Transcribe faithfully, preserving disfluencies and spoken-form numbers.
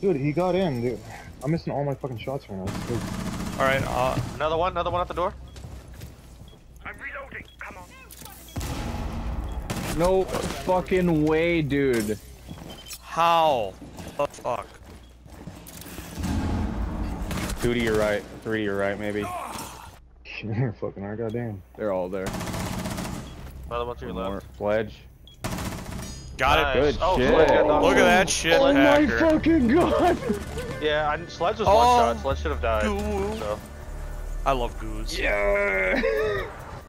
Dude, he got in, dude. I'm missing all my fucking shots right now. Alright, uh... Another one, another one at the door. I'm reloading. Come on. No fucking way, dude. How? The fuck? Two to your right, three to your right, maybe. Fucking our goddamn. They're all there. Another one to your One more. left. Sledge. Got Nice. it. Good Oh, shit. Sledge got knocked Look at out. that shit, Oh my Packer. fucking god! Yeah, I, Sledge was Oh. one shot. Sledge should have died. Goo. So. I love goose. Yeah!